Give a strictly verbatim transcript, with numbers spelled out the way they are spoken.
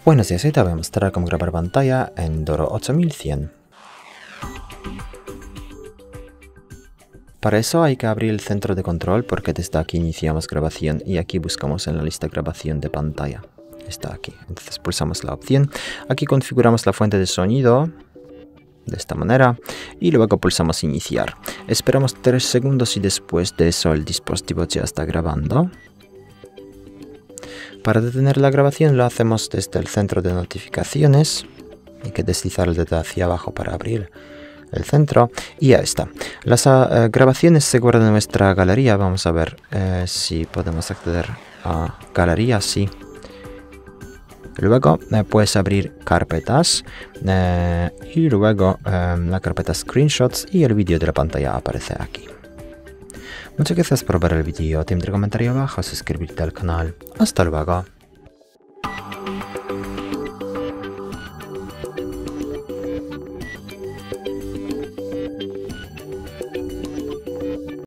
Buenos días, hoy te voy a mostrar cómo grabar pantalla en Doro ocho mil cien. Para eso hay que abrir el centro de control porque desde aquí iniciamos grabación y aquí buscamos en la lista grabación de pantalla. Está aquí. Entonces pulsamos la opción. Aquí configuramos la fuente de sonido de esta manera y luego pulsamos iniciar. Esperamos tres segundos y después de eso el dispositivo ya está grabando. Para detener la grabación lo hacemos desde el centro de notificaciones. Hay que deslizar el dedo hacia abajo para abrir el centro y ya está. Las uh, grabaciones se guardan en nuestra galería. Vamos a ver uh, si podemos acceder a galería. Sí. Luego uh, puedes abrir carpetas uh, y luego um, la carpeta screenshots y el vídeo de la pantalla aparece aquí. Muchas gracias por ver el vídeo. Te invito a comentario abajo, suscribirte al canal. Hasta luego.